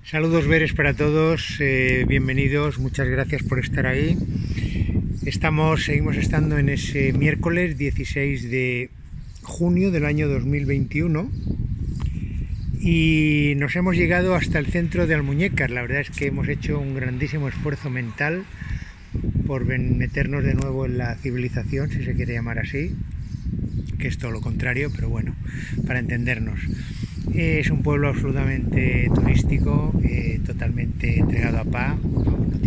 Saludos veres para todos, bienvenidos, muchas gracias por estar ahí. Seguimos estando en ese miércoles 16 de junio del año 2021 y nos hemos llegado hasta el centro de Almuñécar. La verdad es que hemos hecho un grandísimo esfuerzo mental por meternos de nuevo en la civilización, si se quiere llamar así, que es todo lo contrario, pero bueno, para entendernos. Es un pueblo absolutamente turístico, totalmente entregado a paz, no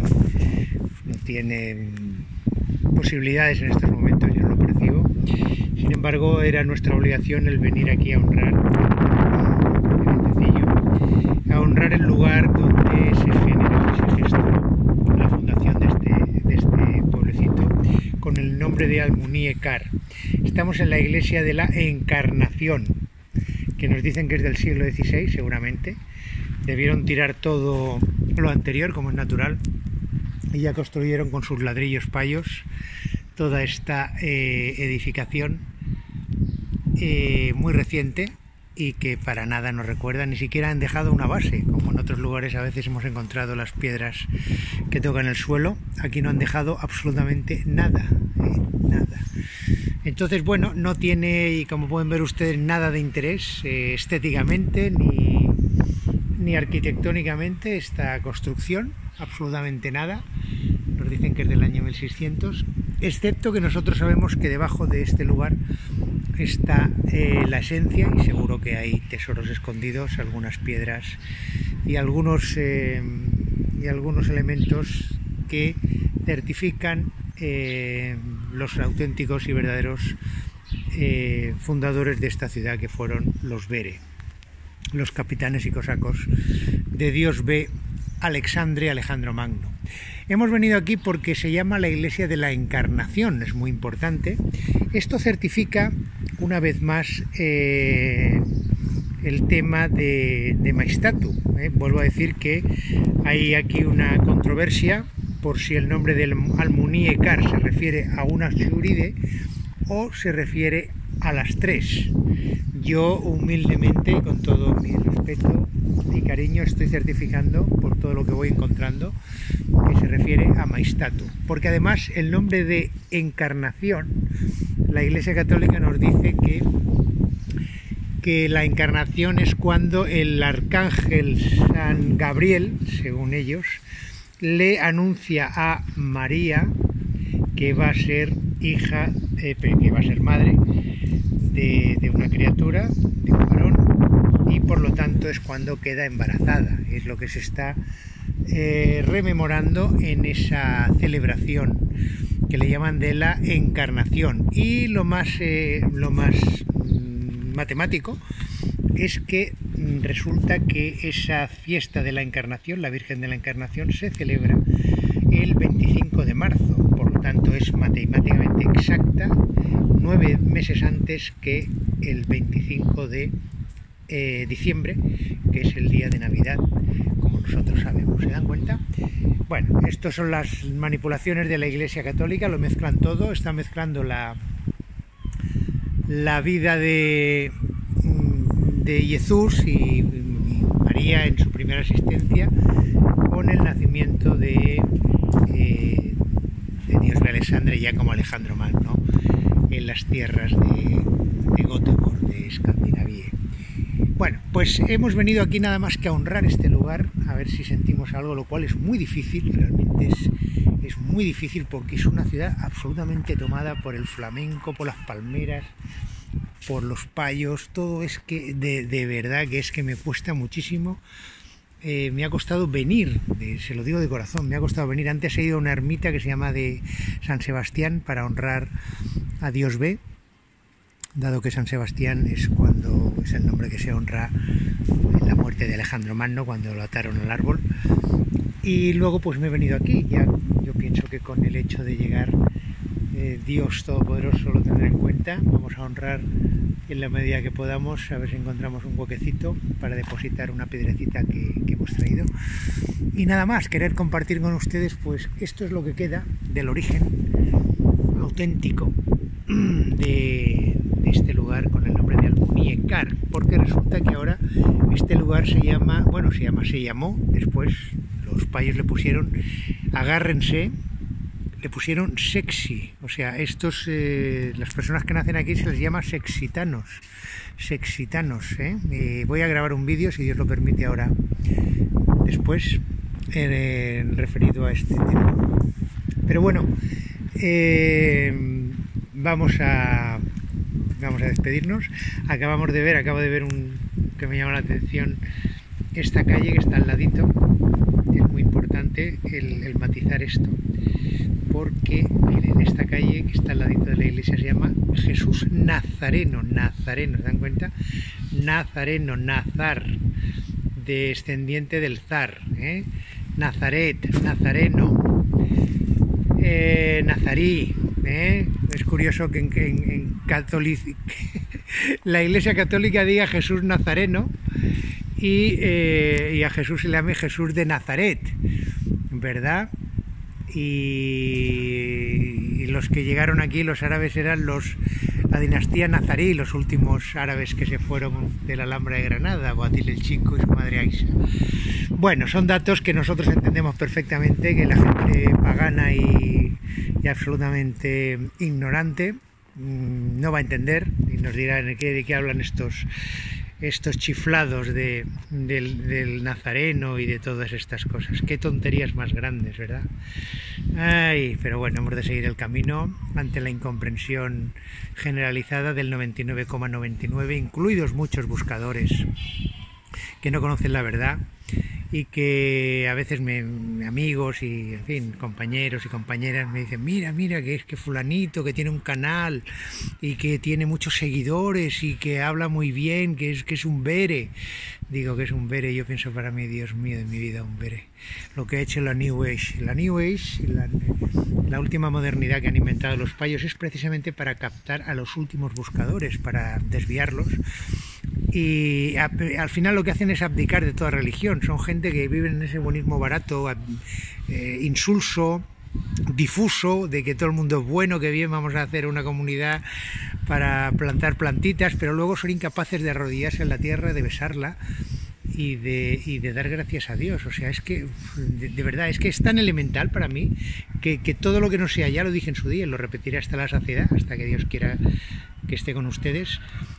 tiene posibilidades en estos momentos, yo no lo percibo. Sin embargo, era nuestra obligación el venir aquí a honrar el lugar donde se generó ese gesto, la fundación de este pueblecito, con el nombre de Almuñécar. Estamos en la iglesia de la Encarnación, que nos dicen que es del siglo XVI, seguramente. Debieron tirar todo lo anterior, como es natural, y ya construyeron con sus ladrillos payos toda esta edificación muy reciente y que para nada nos recuerda, ni siquiera han dejado una base, como en otros lugares a veces hemos encontrado las piedras que tocan el suelo. Aquí no han dejado absolutamente nada, nada. Entonces, bueno, no tiene, y como pueden ver ustedes, nada de interés estéticamente ni arquitectónicamente esta construcción, absolutamente nada. Nos dicen que es del año 1600, excepto que nosotros sabemos que debajo de este lugar está la esencia, y seguro que hay tesoros escondidos, algunas piedras y algunos elementos que certifican los auténticos y verdaderos fundadores de esta ciudad, que fueron los Vere, los capitanes y cosacos de Dios B, Alejandro Magno. Hemos venido aquí porque se llama la iglesia de la Encarnación, es muy importante. Esto certifica una vez más el tema de Maestatu. Vuelvo a decir que hay aquí una controversia por si el nombre del Almuñécar se refiere a una Shuride o se refiere a las tres. Yo humildemente, con todo mi respeto y cariño, estoy certificando por todo lo que voy encontrando que se refiere a Maestatu, porque además el nombre de Encarnación, la Iglesia Católica nos dice que la encarnación es cuando el arcángel San Gabriel, según ellos, le anuncia a María que va a ser que va a ser madre de una criatura, de un varón, y por lo tanto es cuando queda embarazada. Es lo que se está rememorando en esa celebración que le llaman de la Encarnación. Y lo más matemático es que resulta que esa fiesta de la Encarnación, la Virgen de la Encarnación, se celebra el 25 de marzo, por lo tanto es matemáticamente exacta 9 meses antes que el 25 de diciembre, que es el día de Navidad, como nosotros sabemos. ¿Se dan cuenta? Bueno, estas son las manipulaciones de la Iglesia Católica, lo mezclan todo, están mezclando la vida de Jesús y María en su primera existencia con el nacimiento de Dios de Alexandre, ya como Alejandro Magno, en las tierras de Göteborg, de Escandinavia. Bueno, pues hemos venido aquí nada más que a honrar este lugar, a ver si sentimos algo, lo cual es muy difícil, realmente es muy difícil, porque es una ciudad absolutamente tomada por el flamenco, por las palmeras, por los payos, todo es que de verdad que es que me cuesta muchísimo. Me ha costado venir, se lo digo de corazón, me ha costado venir. Antes he ido a una ermita que se llama de San Sebastián para honrar a Dios B, dado que San Sebastián es el nombre que se honra en la muerte de Alejandro Magno, cuando lo ataron al árbol. Y luego pues me he venido aquí. Ya yo pienso que con el hecho de llegar, Dios Todopoderoso lo tendrá en cuenta. Vamos a honrar en la medida que podamos, a ver si encontramos un huequecito para depositar una piedrecita que hemos traído. Y nada más, querer compartir con ustedes, pues esto es lo que queda del origen auténtico de este lugar con el nombre de Almuñécar, porque resulta que ahora este lugar se llamó, después los payos le pusieron, agárrense, le pusieron sexy, o sea, las personas que nacen aquí se les llama sexitanos, voy a grabar un vídeo, si Dios lo permite, ahora, después, referido a este tema. Pero bueno, vamos a despedirnos. Acabo de ver que me llama la atención, esta calle que está al ladito. Es muy importante el matizar esto, porque miren, esta calle que está al ladito de la iglesia se llama Jesús Nazareno, ¿se dan cuenta? Nazareno, Nazar, descendiente del zar, Nazaret, Nazareno, Nazarí, es curioso que en la iglesia católica diga Jesús Nazareno y a Jesús se le llame Jesús de Nazaret, ¿verdad? Y los que llegaron aquí, los árabes, eran la dinastía nazarí, los últimos árabes que se fueron de la Alhambra de Granada, Boabdil el Chico y su madre Aisha. Bueno, son datos que nosotros entendemos perfectamente, que la gente pagana y absolutamente ignorante no va a entender, y nos dirá de qué hablan estos chiflados del nazareno y de todas estas cosas. Qué tonterías más grandes, ¿verdad? Ay, pero bueno, hemos de seguir el camino ante la incomprensión generalizada del 99,99, incluidos muchos buscadores que no conocen la verdad y que a veces amigos y, en fin, compañeros y compañeras me dicen, mira, que es que fulanito, que tiene un canal y que tiene muchos seguidores y que habla muy bien, que es un bere. Digo que es un bere, yo pienso para mí, Dios mío de mi vida, un bere. Lo que ha hecho la New Age. La New Age, la última modernidad que han inventado los payos, es precisamente para captar a los últimos buscadores, para desviarlos. Y al final lo que hacen es abdicar de toda religión. Son gente que vive en ese buenismo barato, insulso, difuso, de que todo el mundo es bueno, que bien, vamos a hacer una comunidad para plantar plantitas, pero luego son incapaces de arrodillarse en la tierra, de besarla y de dar gracias a Dios. O sea, es que de verdad, es que es tan elemental para mí que todo lo que no sea, ya lo dije en su día y lo repetiré hasta la saciedad, hasta que Dios quiera que esté con ustedes.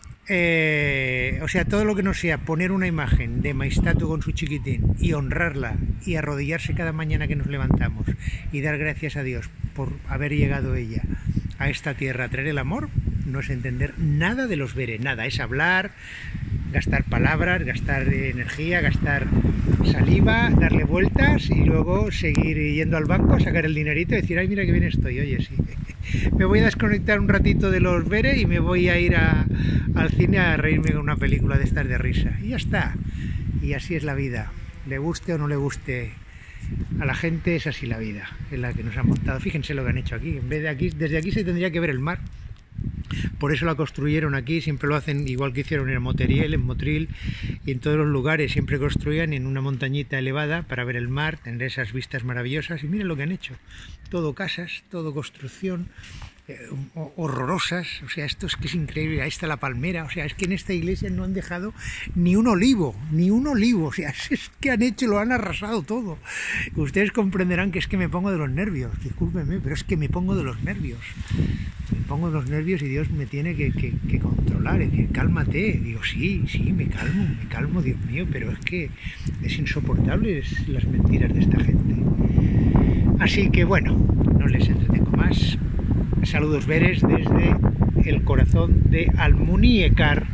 O sea, todo lo que no sea poner una imagen de Maestatu con su chiquitín y honrarla y arrodillarse cada mañana que nos levantamos y dar gracias a Dios por haber llegado ella a esta tierra a traer el amor, no es entender nada de los veres, nada, es hablar, gastar palabras, gastar energía, gastar saliva, darle vueltas y luego seguir yendo al banco, sacar el dinerito y decir, ay, mira que bien estoy, oye, sí. Me voy a desconectar un ratito de los veres y me voy a ir al cine a reírme con una película de estas de risa. Y ya está. Y así es la vida. Le guste o no le guste a la gente, es así la vida, en la que nos han montado. Fíjense lo que han hecho aquí. En vez de aquí, desde aquí se tendría que ver el mar. Por eso la construyeron aquí, siempre lo hacen igual que hicieron en Moteriel, en Motril y en todos los lugares, siempre construían en una montañita elevada para ver el mar, tener esas vistas maravillosas, y miren lo que han hecho, todo casas, todo construcción, horrorosas, o sea, esto es que es increíble, ahí está la palmera, o sea, es que en esta iglesia no han dejado ni un olivo, o sea, es que han hecho, lo han arrasado todo. Ustedes comprenderán que es que me pongo de los nervios, discúlpenme, pero es que me pongo de los nervios. Me pongo de los nervios y Dios me tiene que controlar, es decir, cálmate. Digo, sí, me calmo, Dios mío, pero es que es insoportable las mentiras de esta gente. Así que bueno, no les entretengo más. Saludos veres desde el corazón de Almuñécar,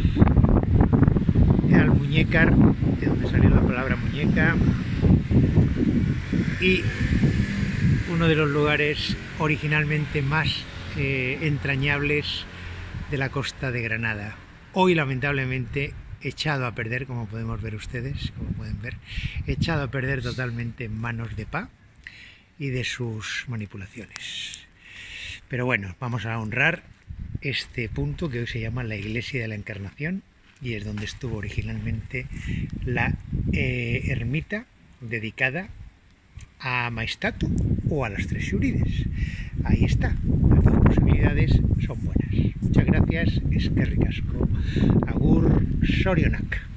de donde salió la palabra muñeca, y uno de los lugares originalmente más entrañables de la costa de Granada. Hoy lamentablemente echado a perder, como podemos ver ustedes, como pueden ver, echado a perder totalmente en manos de Pa y de sus manipulaciones. Pero bueno, vamos a honrar este punto que hoy se llama la Iglesia de la Encarnación, y es donde estuvo originalmente la ermita dedicada a Maestatu o a las tres Xúrides. Ahí está, las dos posibilidades son buenas. Muchas gracias. gracias, eskerrik asko, agur, sorionak.